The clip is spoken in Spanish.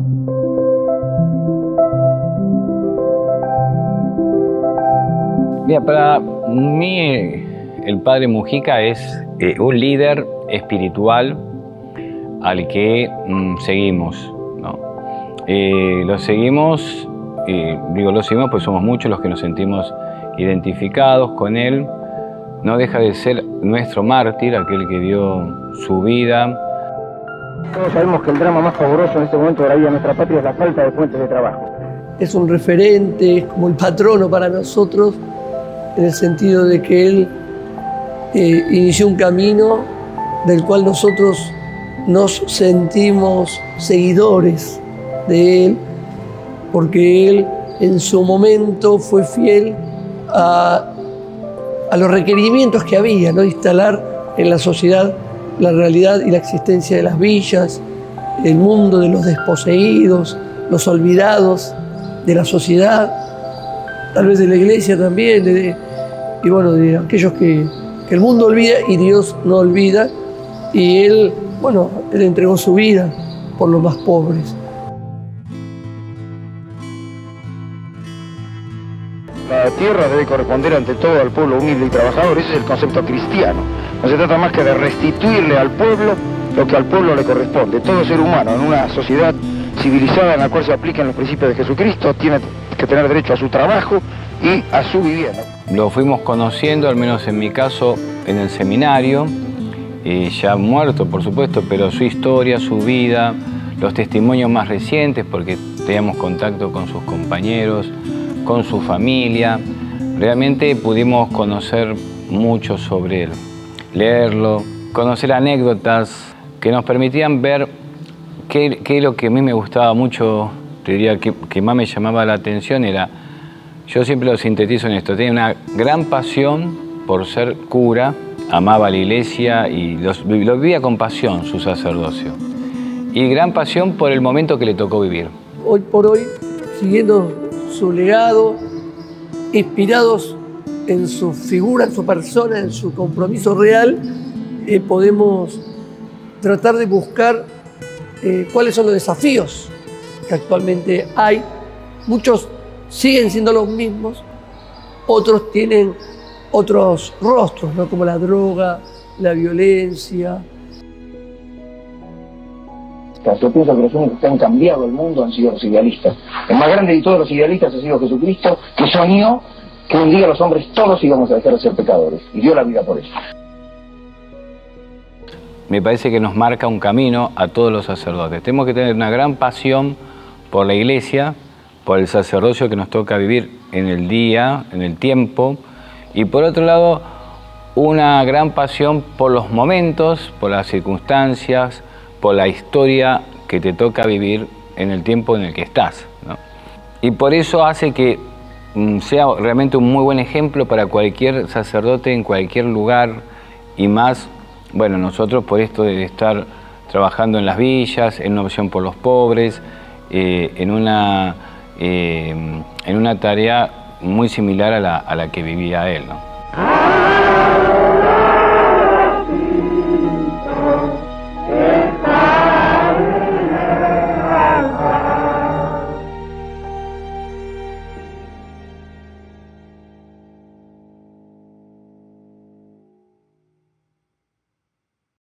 Mira, para mí el padre Mujica es un líder espiritual al que seguimos, ¿no? Lo seguimos, lo seguimos pues somos muchos los que nos sentimos identificados con él. No deja de ser nuestro mártir, aquel que dio su vida. Todos sabemos que el drama más pavoroso en este momento de la vida de nuestra patria es la falta de fuentes de trabajo. Es un referente, es como el patrono para nosotros, en el sentido de que él inició un camino del cual nosotros nos sentimos seguidores de él, porque él en su momento fue fiel a los requerimientos que había, ¿no? Instalar en la sociedad la realidad y la existencia de las villas, el mundo de los desposeídos, los olvidados de la sociedad, tal vez de la iglesia también, y bueno, de aquellos que el mundo olvida y Dios no olvida, y él entregó su vida por los más pobres. La tierra debe corresponder ante todo al pueblo humilde y trabajador, ese es el concepto cristiano. No se trata más que de restituirle al pueblo lo que al pueblo le corresponde. Todo ser humano en una sociedad civilizada en la cual se aplican los principios de Jesucristo tiene que tener derecho a su trabajo y a su vivienda. Lo fuimos conociendo, al menos en mi caso, en el seminario, ya muerto por supuesto, pero su historia, su vida, los testimonios más recientes, porque teníamos contacto con sus compañeros, con su familia. Realmente pudimos conocer mucho sobre él, leerlo, conocer anécdotas que nos permitían ver qué es lo que a mí me gustaba mucho, te diría que más me llamaba la atención era, yo siempre lo sintetizo en esto, tenía una gran pasión por ser cura, amaba la iglesia y lo vivía con pasión su sacerdocio, y gran pasión por el momento que le tocó vivir. Hoy por hoy, siguiendo su legado, inspirados en su figura, en su persona, en su compromiso real, podemos tratar de buscar cuáles son los desafíos que actualmente hay. Muchos siguen siendo los mismos, otros tienen otros rostros, ¿no? Como la droga, la violencia. Yo pienso que los únicos que han cambiado el mundo han sido los idealistas. El más grande de todos los idealistas ha sido Jesucristo, que soñó que un día los hombres todos íbamos a dejar de ser pecadores, y dio la vida por eso. Me parece que nos marca un camino a todos los sacerdotes. Tenemos que tener una gran pasión por la iglesia, por el sacerdocio que nos toca vivir en el día, en el tiempo, y por otro lado, una gran pasión por los momentos, por las circunstancias, por la historia que te toca vivir en el tiempo en el que estás, ¿no? Y por eso hace que sea realmente un muy buen ejemplo para cualquier sacerdote en cualquier lugar, y más, bueno, nosotros por esto de estar trabajando en las villas, en una opción por los pobres, en una tarea muy similar a la que vivía él, ¿no?